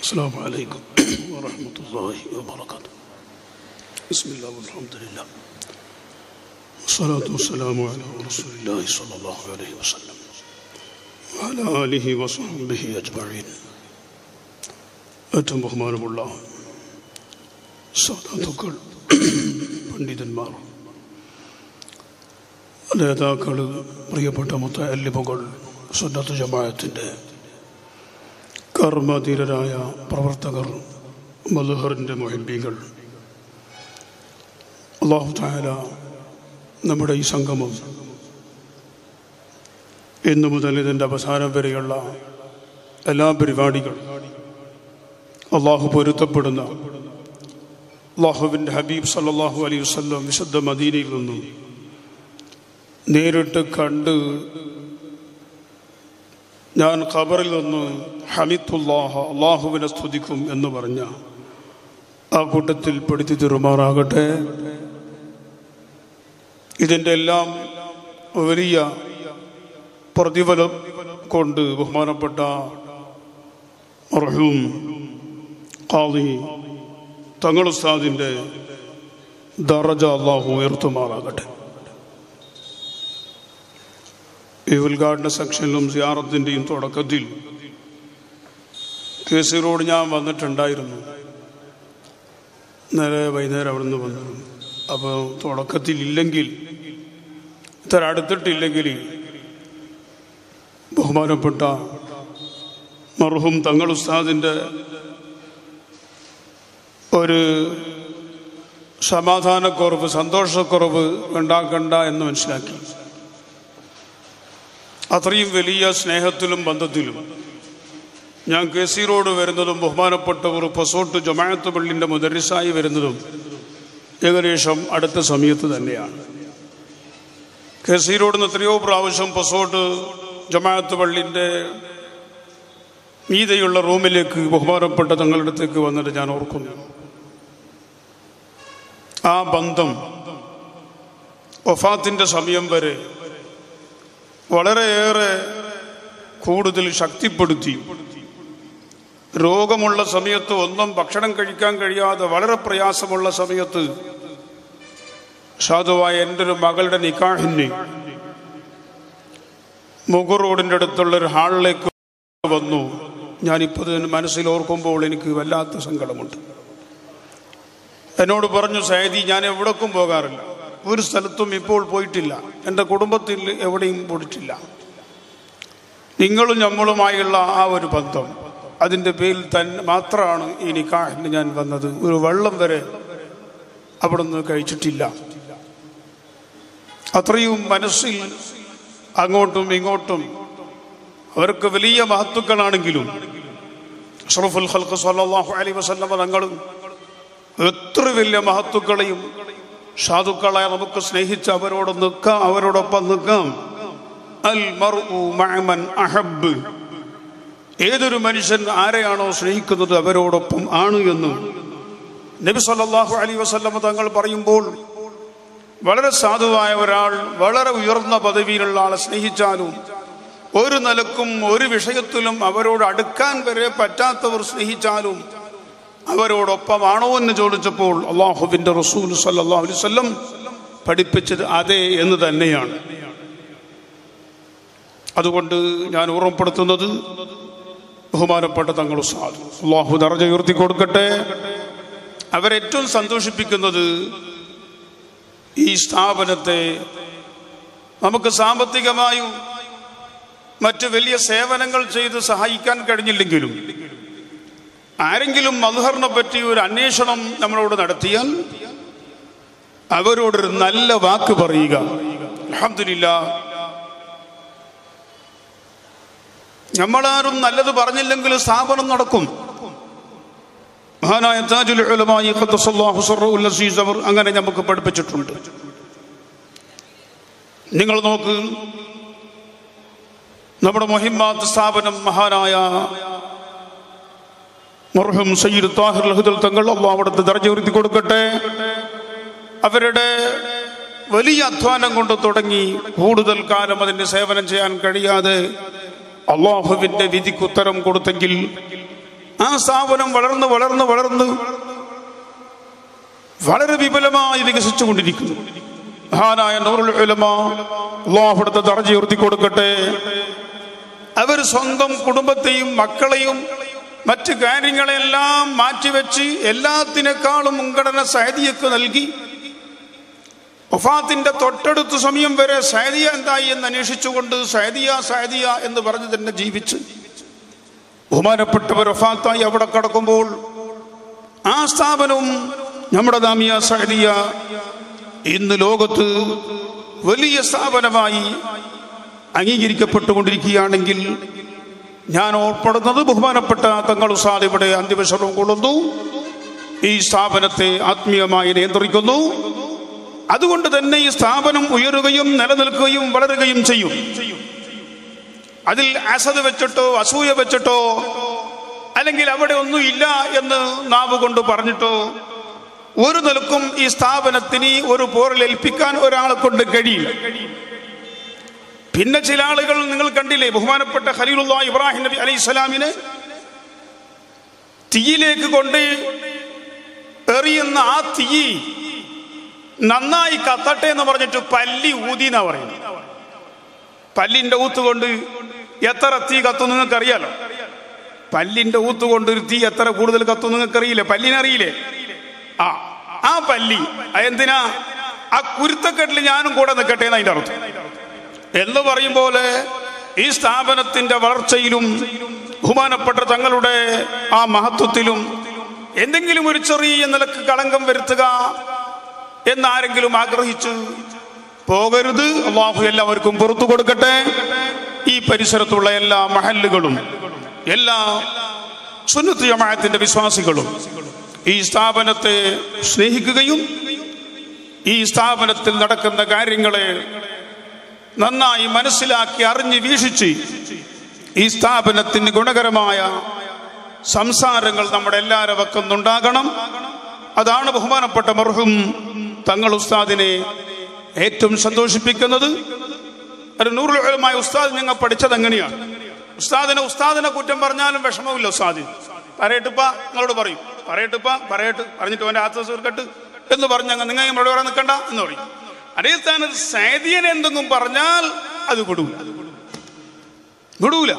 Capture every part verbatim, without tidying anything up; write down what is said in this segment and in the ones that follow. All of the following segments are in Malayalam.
السلام عليكم ورحمة الله وبركاته. بسم الله والحمد لله والصلاة والسلام على رسول الله صلى الله عليه وسلم وعلى آله وصحبه أجمعين. ഏറ്റവും ബഹുമാനമുള്ള സാധാത്തുക്കൾ, പണ്ഡിതന്മാർ, നേതാക്കൾ, പ്രിയപ്പെട്ട മുത്തഅല്ലിമുകൾ, സുന്നത്ത് ജമാഅത്തിൻ്റെ കർമ്മധീരരായ പ്രവർത്തകർ, മദ്ഹറിൻ്റെ മുഹിബ്ബീങ്ങൾ, അല്ലാഹു തആല നമ്മുടെ ഈ സംഗമം ഇന്നു മുതൽ ഇതിൻ്റെ അവസാനം വരെയുള്ള എല്ലാ പരിപാടികളും അള്ളാഹു പൊരുത്തപ്പെടുന്ന അള്ളാഹുവിൻ്റെ ഹബീബ് സല്ലല്ലാഹു അലൈഹി വസല്ലം വിശുദ്ധ മദീനയിൽ നിന്നും നേരിട്ട് കണ്ട് ഞാൻ ഖബറിൽ നിന്ന് ഹമിദുല്ലാഹ അള്ളാഹുവിനെ സ്തുതിക്കും എന്ന് പറഞ്ഞ ആ കൂട്ടത്തിൽ പെടുത്തി തീരുമാറാകട്ടെ. ഇതിൻ്റെ എല്ലാം വലിയ പ്രതിഫലം കൊണ്ട് ബഹുമാനപ്പെട്ട മർഹൂം ഖാദി തങ്ങൾ ഉസ്താദിൻ്റെ ദറജ അള്ളാഹു ഉയർത്തുമാറാകട്ടെ. ഈ ഉദ്ഘാടന സെക്ഷനിലും സിയാറത്തിൻ്റെയും തുടക്കത്തിൽ കേസിറോട് ഞാൻ വന്നിട്ടുണ്ടായിരുന്നു. നേരെ വൈകുന്നേരം അവിടെ നിന്ന് വന്നു. അപ്പോൾ തുടക്കത്തിൽ ഇല്ലെങ്കിൽ, ഇത്ര അടുത്തിട്ടില്ലെങ്കിൽ ബഹുമാനപ്പെട്ട മർഹൂം തങ്ങൾ ഉസ്താദിൻ്റെ ഒരു സമാധാനക്കുറവ്, സന്തോഷക്കുറവ് ഉണ്ടാക്കണ്ട എന്ന് മനസ്സിലാക്കി. അത്രയും വലിയ സ്നേഹത്തിലും ബന്ധത്തിലും ഞാൻ കെ സി റോഡ് വരുന്നതും ബഹുമാനപ്പെട്ടവർ പസോട്ട് ജമാഅത്ത് പള്ളിൻ്റെ മുദരിസായി വരുന്നതും ഏകദേശം അടുത്ത സമയത്ത് തന്നെയാണ്. കെ സി റോഡിൽ നിന്ന് എത്രയോ പ്രാവശ്യം പസോട്ട് ജമാഅത്ത് പള്ളിൻ്റെ മീതെയുള്ള റൂമിലേക്ക് ബഹുമാനപ്പെട്ട തങ്ങളുടെ അടുത്തേക്ക് വന്നിട്ട് ഞാൻ ഓർക്കുന്നു. ആ ബന്ധം വഫാത്തിൻ്റെ സമയം വരെ വളരെയേറെ കൂടുതൽ ശക്തിപ്പെടുത്തി. രോഗമുള്ള സമയത്ത് ഒന്നും ഭക്ഷണം കഴിക്കാൻ കഴിയാതെ വളരെ പ്രയാസമുള്ള സമയത്ത് സാധുവായ എൻ്റെ ഒരു മകളുടെ നിക്കാഹിന് മുഗർ റോഡിൻ്റെ അടുത്തുള്ളൊരു ഹാളിലേക്ക് വന്നു. ഞാനിപ്പോൾ ഇതിന് മനസ്സിൽ ഓർക്കുമ്പോൾ എനിക്ക് വല്ലാത്ത സങ്കടമുണ്ട്. എന്നോട് പറഞ്ഞു, സയ്യിദി, ഞാൻ എവിടേക്കും പോകാറില്ല, ഒരു സ്ഥലത്തും ഇപ്പോൾ പോയിട്ടില്ല, എൻ്റെ കുടുംബത്തിൽ എവിടെയും പോയിട്ടില്ല. നിങ്ങളും നമ്മളുമായുള്ള ആ ഒരു ബന്ധം, അതിൻ്റെ പേരിൽ തന്നെ മാത്രമാണ് ഈ നിക്കാഹിന് ഞാൻ വന്നത്. ഒരു വെള്ളം വരെ അവിടെ നിന്ന് കഴിച്ചിട്ടില്ല. അത്രയും മനസ്സിൽ അങ്ങോട്ടും ഇങ്ങോട്ടും അവർക്ക് വലിയ മഹത്തുക്കളാണെങ്കിലും അഷ്റഫുൽ ഖൽഖ് സ്വല്ലല്ലാഹു അലൈഹി വസല്ലം തങ്ങളും എത്ര വലിയ മഹത്തുക്കളെയും സാധുക്കളെ നമുക്ക് സ്നേഹിച്ച് അവരോട് നിൽക്കാം, അവരോടൊപ്പം നിൽക്കാം. അൽ മർഉ മഅ മൻ അഹബ്ബ്, ഏതൊരു മനുഷ്യൻ ആരെയാണോ സ്നേഹിക്കുന്നത് അവരോടൊപ്പം ആണ് എന്ന് നബി സല്ലല്ലാഹു അലൈഹി വസല്ലം തങ്ങൾ പറയുമ്പോൾ, വളരെ സാധുവായ ഒരാൾ വളരെ ഉയർന്ന പദവിയിലുള്ള ആളെ സ്നേഹിച്ചാലും ഒരു നിലക്കും ഒരു വിഷയത്തിലും അവരോട് അടുക്കാൻ വരെ പറ്റാത്തവർ സ്നേഹിച്ചാലും അവരോടൊപ്പമാണോ എന്ന് ചോദിച്ചപ്പോൾ അള്ളാഹുവിൻ്റെ റസൂൽ സല്ലല്ലാഹു അലൈഹി വസല്ലം പഠിപ്പിച്ചത് അതെ എന്ന് തന്നെയാണ്. അതുകൊണ്ട് ഞാൻ ഓർമ്മപ്പെടുത്തുന്നത് ബഹുമാനപ്പെട്ട തങ്ങൾ ഉസ്താദ്, അള്ളാഹു ദറജ ഉയർത്തി കൊടുക്കട്ടെ. അവരേറ്റവും സന്തോഷിപ്പിക്കുന്നത് ഈ സ്ഥാപനത്തെ നമുക്ക് സാമ്പത്തികമായും മറ്റ് വലിയ സേവനങ്ങൾ ചെയ്ത് സഹായിക്കാൻ കഴിഞ്ഞില്ലെങ്കിലും ആരെങ്കിലും മദ്ഹറിനെ പറ്റി ഒരു അന്വേഷണം നമ്മളോട് നടത്തിയാൽ അവരോടൊരു നല്ല വാക്ക് പറയുക. അൽഹംദുലില്ലാഹ്, നമ്മളാരും നല്ലത് പറഞ്ഞില്ലെങ്കിൽ സ്ഥാപനം നടക്കും. മഹാനായ താജുൽ ഉലമാ ഖദ്ദസല്ലാഹു സിർറഹുൽ അസീസ് അവർ അങ്ങനെ നമുക്ക് പഠിപ്പിച്ചിട്ടുണ്ട്. നിങ്ങൾ നോക്ക്, നമ്മുടെ മുഹിമ്മാത്ത് സ്ഥാപനം മഹാനായ മർഹൂം സയ്യിദ് താഹിർ അൽ-ഹുദൽ തങ്ങൾ, അല്ലാഹു അവിടുത്തെ ദർജ ഉയർത്തി കൊടുക്കട്ടെ, അവരുടെ വലിയ അധ്വാനം കൊണ്ട് തുടങ്ങി കൂടുതൽ കാലം അതിൻ്റെ സേവനം ചെയ്യാൻ കഴിയാതെ അള്ളാഹുവിൻ്റെ വിധിക്ക് ഉത്തരം കൊടുത്തെങ്കിൽ ആ സ്ഥാപനം വളർന്ന് വളർന്ന് വളർന്ന് വളരെ വിപുലമായി വികസിച്ചു കൊണ്ടിരിക്കുന്നു. മഹാനായ നൂറുൽ ഉലമാ അല്ലാഹു അവിടുത്തെ ദർജ ഉയർത്തി കൊടുക്കട്ടെ. അവർ സ്വന്തം കുടുംബത്തെയും മക്കളെയും മറ്റു കാര്യങ്ങളെല്ലാം മാറ്റിവെച്ച് എല്ലാത്തിനേക്കാളും മുൻഗണന സഅദിയക്ക് നൽകി വഫാത്തിന്റെ തൊട്ടടുത്ത സമയം വരെ സഅദിയ എന്തായി എന്ന് അന്വേഷിച്ചുകൊണ്ട് സഅദിയ സഅദിയ എന്ന് പറഞ്ഞ് തന്നെ ജീവിച്ച് ബഹുമാനപ്പെട്ടവർ വഫാത്തായി അവിടെ കടക്കുമ്പോൾ ആ സ്ഥാപനവും നമ്മുടെ ജാമിയ സഅദിയ ഇന്ന് ലോകത്ത് വലിയ സ്ഥാപനമായി അംഗീകരിക്കപ്പെട്ടുകൊണ്ടിരിക്കുകയാണെങ്കിൽ ഞാൻ ഓർപ്പെടുന്നത് ബഹുമാനപ്പെട്ട തങ്ങൾ ഉസ്താദ് ഇവിടെ അന്ത്യവിശ്രമം കൊള്ളുന്നു, ഈ സ്ഥാപനത്തെ ആത്മീയമായി നിയന്ത്രിക്കുന്നു. അതുകൊണ്ട് തന്നെ ഈ സ്ഥാപനം ഉയരുകയും നിലനിൽക്കുകയും വളരുകയും ചെയ്യും. അതിൽ അസദ് വെച്ചിട്ടോ അസൂയ വെച്ചിട്ടോ അല്ലെങ്കിൽ അവിടെ ഒന്നും ഇല്ല എന്ന് നാവ് കൊണ്ട് പറഞ്ഞിട്ടോ ഒരു നിലക്കും ഈ സ്ഥാപനത്തിന് ഒരു പോറലേൽപ്പിക്കാൻ ഒരാളെ കൊണ്ട് കഴിയില്ല. പിന്നെ ചില ആളുകൾ നിങ്ങൾ കണ്ടില്ലേ, ബഹുമാനപ്പെട്ട ഖലീലുള്ളാഹി ഇബ്രാഹിം നബി അലൈഹി സ്വലാമിനെ തീയിലേക്ക് കൊണ്ട് എറിയുന്ന ആ തീ നന്നായി കത്തട്ടെ എന്ന് പറഞ്ഞിട്ട് പല്ലി ഊതി എന്നാ പറയുന്നത്. പല്ലിന്റെ ഊത്ത് കൊണ്ട് എത്ര തീ കത്തും നിങ്ങൾക്ക് അറിയാലോ. പല്ലിന്റെ ഊത്ത് കൊണ്ട് ഒരു തീ എത്ര കൂടുതൽ കത്തും നിങ്ങൾക്ക് അറിയില്ലേ? പല്ലിനറിയില്ലേ? ആ ആ പല്ലി എന്തിനാ ആ കുരുത്തക്കെട്ടിൽ ഞാനും കൂടെ നിൽക്കട്ടെ എന്ന് അതിന്റെ അർത്ഥം. എന്ന് പറയും പോലെ ഈ സ്ഥാപനത്തിന്റെ വളർച്ചയിലും ബഹുമാനപ്പെട്ട തങ്ങളുടെ ആ മഹത്വത്തിലും എന്തെങ്കിലും ഒരു ചെറിയ നിലക്ക് കളങ്കം വരുത്തുക എന്നാരെങ്കിലും ആഗ്രഹിച്ച് പോകരുത്. അല്ലാഹു എല്ലാവർക്കും പുറത്തു കൊടുക്കട്ടെ. ഈ പരിസരത്തുള്ള എല്ലാ മഹല്ലുകളും എല്ലാ സുന്നത്ത് ജമാഅത്തിന്റെ വിശ്വാസികളും ഈ സ്ഥാപനത്തെ സ്നേഹിക്കുകയും ഈ സ്ഥാപനത്തിൽ നടക്കുന്ന കാര്യങ്ങളെ നന്നായി മനസ്സിലാക്കി അറിഞ്ഞ് വീക്ഷിച്ച് ഈ സ്ഥാപനത്തിന് ഗുണകരമായ സംസാരങ്ങൾ നമ്മുടെ എല്ലാവരുടെ പക്കലുണ്ടാകണം. അതാണ് ബഹുമാനപ്പെട്ട മർഹൂം തങ്ങൾ ഉസ്താദിനെ ഏറ്റവും സന്തോഷിപ്പിക്കുന്നത്. ഒരു നൂറുൽ ഉലമായ ഉസ്താദ് ഞങ്ങൾ പഠിച്ചത് എങ്ങനെയാണ്? ഉസ്താദിനെ ഉസ്താദിനെ കുറ്റം പറഞ്ഞാലും വിഷമമില്ല. ഉസ്താദ് പറയട്ടിപ്പ നിങ്ങളോട് പറയും, പറയട്ടിപ്പ പറയട്ട് പറഞ്ഞിട്ട് അവൻ്റെ ആത്മ തീർക്കട്ട് എന്ന് പറഞ്ഞ നിങ്ങൾ നമ്മളോട് പറയാൻ നിൽക്കണ്ട എന്ന് പറയും. അതേ സ്ഥാനത്ത് സഅദിയൻ എന്തെങ്കിലും പറഞ്ഞാൽ അത് വിടൂല വിടൂല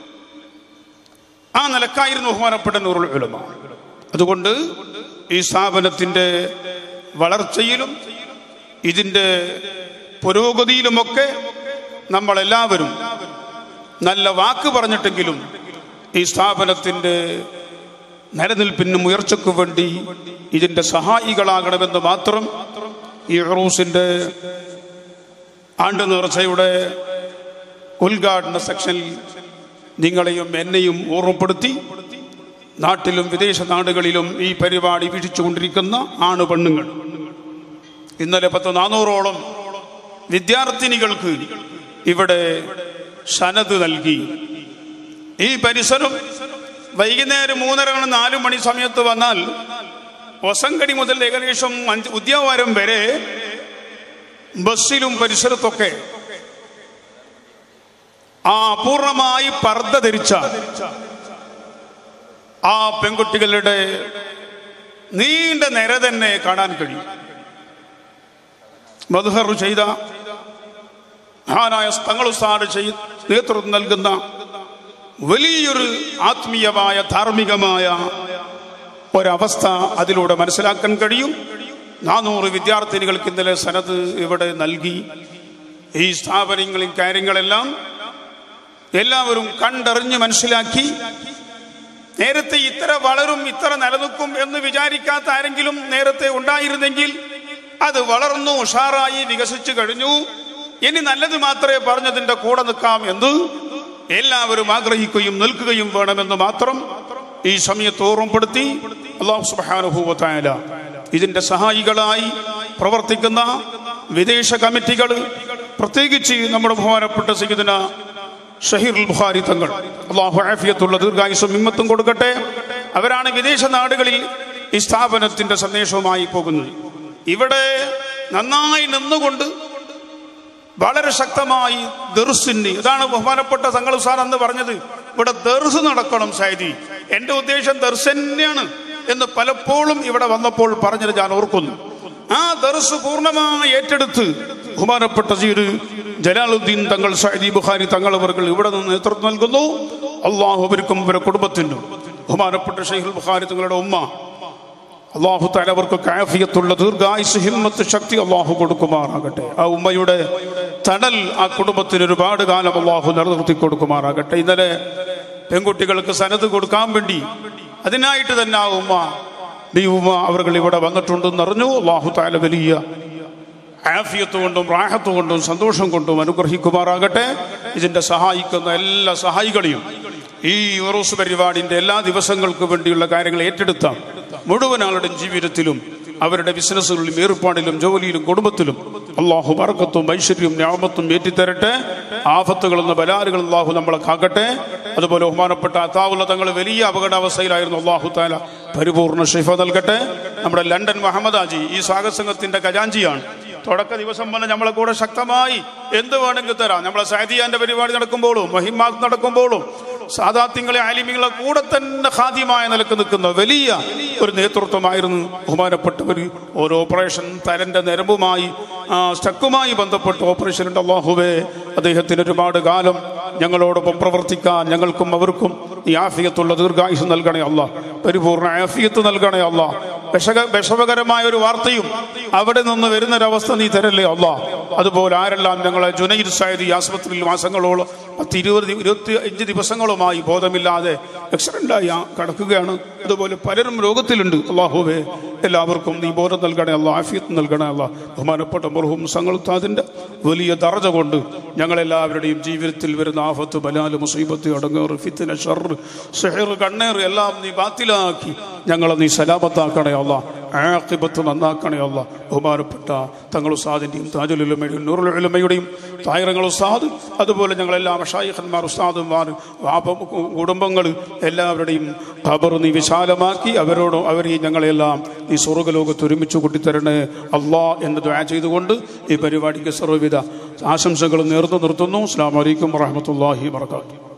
ആ നിലക്കായിരുന്നു ബഹുമാനപ്പെട്ട നൂറുൽ ഉലമ. അതുകൊണ്ട് ഈ സ്ഥാപനത്തിന്റെ വളർച്ചയിലും ഇതിന്റെ പുരോഗതിയിലുമൊക്കെ നമ്മളെല്ലാവരും നല്ല വാക്ക് പറഞ്ഞിട്ടെങ്കിലും ഈ സ്ഥാപനത്തിന്റെ നിലനിൽപ്പിനും ഉയർച്ചയ്ക്കു വേണ്ടി ഇതിന്റെ സഹായികളാകണമെന്ന് മാത്രം ഈ ഉറൂസിന്റെ ആണ്ട് നേർച്ചയുടെ ഉദ്ഘാടന സെക്ഷനിൽ നിങ്ങളെയും എന്നെയും ഓർമ്മപ്പെടുത്തി നാട്ടിലും വിദേശ നാടുകളിലും ഈ പരിപാടി വീക്ഷിച്ചുകൊണ്ടിരിക്കുന്ന ആണ് പെണ്ണുങ്ങൾ ഇന്നലെ പത്ത് നാനൂറോളം വിദ്യാർത്ഥിനികൾക്ക് ഇവിടെ സനത് നൽകി. ഈ പരിസരം വൈകുന്നേരം മൂന്നര നാലു മണി സമയത്ത് വന്നാൽ ഒസങ്കടി മുതൽ ഏകദേശം അഞ്ച് ഉദ്യാവരം വരെ ബസ്സിലും പരിസരത്തൊക്കെ ആ അപൂർണമായി പർദ്ദ ധരിച്ച ആ പെൺകുട്ടികളുടെ നീണ്ട നിര തന്നെ കാണാൻ കഴിയും. മദ്ഹർ ചെയ്ത മഹാനായ തങ്ങൾ ഉസ്താദ് ചെയ്ത് നേതൃത്വം നൽകുന്ന വലിയൊരു ആത്മീയമായ ധാർമ്മികമായ ഒരവസ്ഥ അതിലൂടെ മനസ്സിലാക്കാൻ കഴിയും. നാനൂറ് വിദ്യാർത്ഥിനികൾക്ക് ഇന്നലെ സനത് ഇവിടെ നൽകി. ഈ സ്ഥാപനങ്ങളിൽ കാര്യങ്ങളെല്ലാം എല്ലാവരും കണ്ടറിഞ്ഞ് മനസ്സിലാക്കി. നേരത്തെ ഇത്ര വളരും ഇത്ര നിലനിൽക്കും എന്ന് വിചാരിക്കാത്ത ആരെങ്കിലും നേരത്തെ ഉണ്ടായിരുന്നെങ്കിൽ അത് വളർന്നു ഉഷാറായി വികസിച്ചു കഴിഞ്ഞു. ഇനി നല്ലത് മാത്രമേ പറഞ്ഞതിന്റെ കൂടെ നിൽക്കാം എന്ന് എല്ലാവരും ആഗ്രഹിക്കുകയും നിൽക്കുകയും വേണമെന്ന് മാത്രം ഈ സമയത്ത് ഓർമ്മപ്പെടുത്തി അല്ലാഹു സുബ്ഹാനഹു വ തആല ഇതിന്റെ സഹായികളായി പ്രവർത്തിക്കുന്ന വിദേശ കമ്മിറ്റികൾ, പ്രത്യേകിച്ച് നമ്മുടെ ബഹുമാനപ്പെട്ട സയ്യിദുന ഷഹീറുൽ ബുഖാരി തങ്ങൾ, അല്ലാഹു ആഫിയത്തുള്ള ദീർഘായുസ്സും ഹിമ്മത്തും കൊടുക്കട്ടെ. അവരാണ് വിദേശ നാടുകളിൽ ഈ സ്ഥാപനത്തിന്റെ സന്ദേശവുമായി പോകുന്നത്. ഇവിടെ നന്നായി നിന്നുകൊണ്ട് വളരെ ശക്തമായി ദർസിന്, ഇതാണ് ബഹുമാനപ്പെട്ട തങ്ങൾ ഉസ്താദ് എന്ന് പറഞ്ഞത്, ഇവിടെ ദർസ് നടക്കണം സയ്യിദി, എൻ്റെ ഉദ്ദേശം ദർസ് തന്നെയാണ് എന്ന് പലപ്പോഴും ഇവിടെ വന്നപ്പോൾ പറഞ്ഞത് ഞാൻ ഓർക്കുന്നു. ആ ദർസ് പൂർണ്ണമായി ഏറ്റെടുത്ത് ബഹുമാനപ്പെട്ട സയ്യിദ് ജലാലുദ്ദീൻ തങ്ങൾ സഅദി ബുഖാരി തങ്ങൾ അവർകൾ ഇവിടെ നിന്ന് നേതൃത്വം നൽകുന്നു. അള്ളാഹു അവർക്കും അവരുടെ കുടുംബത്തിനും ബഹുമാനപ്പെട്ട ശൈഖുൽ ബുഖാരി തങ്ങളുടെ ഉമ്മ അള്ളാഹു തആല അവർക്ക് ആഫിയത്തുള്ള ദീർഘായുസ്സ് ഹിമ്മത്ത് ശക്തി അള്ളാഹു കൊടുക്കുമാറാകട്ടെ. ആ ഉമ്മയുടെ തണൽ ആ കുടുംബത്തിന് ഒരുപാട് കാലം അള്ളാഹു നിലനിർത്തി കൊടുക്കുമാറാകട്ടെ. ഇന്നലെ പെൺകുട്ടികൾക്ക് സനത് കൊടുക്കാൻ വേണ്ടി അതിനായിട്ട് തന്നെ ആ ഉമ്മ ബി ഉമ്മ അവർ ഇവിടെ വന്നിട്ടുണ്ടെന്ന് അറിഞ്ഞു. അള്ളാഹു തആല വലിയ ആഫിയത്ത് കൊണ്ടും റാഹത്ത് കൊണ്ടും സന്തോഷം കൊണ്ടും അനുഗ്രഹിക്കുമാറാകട്ടെ. ഇതിൻ്റെ സഹായിക്കുന്ന എല്ലാ സഹായികളെയും ഈ ഉറൂസ് പരിപാടിൻ്റെ എല്ലാ ദിവസങ്ങൾക്ക് വേണ്ടിയുള്ള കാര്യങ്ങൾ ഏറ്റെടുത്ത മുഴുവൻ ആളുടെ ജീവിതത്തിലും അവരുടെ ബിസിനസ്സുകളിലും ഏർപ്പാടിലും ജോലിയിലും കുടുംബത്തിലും അള്ളാഹു ബർക്കത്തും ഐശ്വര്യവും ഞാമത്തും ഏറ്റിത്തരട്ടെ. ആഫത്തുകളെന്ന ബലാലുകൾ അള്ളാഹു നമ്മളെ കാക്കട്ടെ. അതുപോലെ ബഹുമാനപ്പെട്ട അതാവുള്ള തങ്ങൾ വലിയ അപകടാവസ്ഥയിലായിരുന്നു. അള്ളാഹു തആല പരിപൂർണ്ണ ശിഫ നൽകട്ടെ. നമ്മുടെ ലണ്ടൻ മുഹമ്മദ് ആജി ഈ സ്വാഗതസംഘത്തിന്റെ ഖജാൻജിയാണ്. തുടക്ക ദിവസം വന്ന് നമ്മളെ കൂടെ ശക്തമായി എന്ത് വേണമെങ്കിൽ തരാം. നമ്മളെ സഅദിയാന്റെ പരിപാടി നടക്കുമ്പോഴും മഹിമാത്ത് നടക്കുമ്പോഴും സാദാത്യങ്ങളെ ആലിമികളെ കൂടെ തന്നെ ഖാദിമായ നിലക്ക് നിൽക്കുന്ന വലിയ ഒരു നേതൃത്വമായിരുന്നു ബഹുമാനപ്പെട്ടവർ. ഓരോ ഓപ്പറേഷൻ തലന്റെ നരമ്പുമായി സ്റ്റക്കുമായി ബന്ധപ്പെട്ട ഓപ്പറേഷൻ ഉണ്ട്. അല്ലാഹുവേ അദ്ദേഹത്തിന് ഒരുപാട് കാലം ഞങ്ങളോടൊപ്പം പ്രവർത്തിക്കാൻ ഞങ്ങൾക്കും അവർക്കും ഈ ആഫിയത്തുള്ള ദീർഘായുസ് നൽകണേ അല്ലാഹ്. പരിപൂർണ്ണ ആഫിയത്ത് നൽകണേ അല്ലാഹ്. വിഷക വിഷമകരമായ ഒരു വാർത്തയും അവിടെ നിന്ന് വരുന്നൊരവസ്ഥ നീ തരല്ലേ അല്ലാഹ്. അതുപോലെ ആരെല്ലാം ഞങ്ങളെ ജുനൈദ് സയ്യിദ് ഈ ആശുപത്രിയിൽ മാസങ്ങളോളം പത്ത് ഇരുപത് ഇരുപത്തി അഞ്ച് ദിവസങ്ങളുമായി ബോധമില്ലാതെ ആക്സിഡന്റായി കിടക്കുകയാണ്. അതുപോലെ പലരും രോഗത്തിലുണ്ട്. അല്ലാഹുവേ എല്ലാവർക്കും നീ ബോധം നൽകണേ അല്ലാഹ്, ആഫിയത്ത് നൽകണേ അല്ലാഹ്. ബഹുമാനപ്പെട്ട മർഹൂം സങ്ങളുത്താദിന്റെ വലിയ ദർജ കൊണ്ട് ഞങ്ങളെല്ലാവരുടെയും ജീവിതത്തിൽ വരുന്ന ആഫത്ത് ബലാല് മുസീബത്ത് അടങ്ങേറ് ഫിത്ന ശർറ് സിഹ്ർ കണ്ണേറ് എല്ലാം നീ ബാത്തിലാക്കി ഞങ്ങളെ നീ സലാമത്താക്കണേ അല്ലാഹ്. ആഖിബത്ത് നന്നാക്കണേ അല്ലാഹ്. ബഹുമാനപ്പെട്ട തങ്ങൾ ഉസ്താദിന്റെയും താജുൽ ഉലമയുടെയും നൂറുൽ ഉലമയുടെയും താഹിറങ്ങൾ ഉസ്താദ് അതുപോലെ ഞങ്ങളെല്ലാം മശായിഖന്മാർ ഉസ്താദുമാർ കുടുംബങ്ങൾ എല്ലാവരുടെയും ഖബർ നീ വിശാലമാക്കി അവരോടും അവരെയും ഞങ്ങളെല്ലാം നീ സ്വർഗ്ഗലോകത്ത് ഒരുമിച്ച് കൂട്ടിത്തരണേ അല്ലാഹ് എന്ന് ദുആ ചെയ്തുകൊണ്ട് ഈ പരിപാടിക്ക് സർവ്വവിധ ആശംസകൾ നേർന്നു നിർത്തുന്നു. അസ്സലാമു അലൈക്കും വറഹ്മത്തുള്ളാഹി വബറകാതുഹു.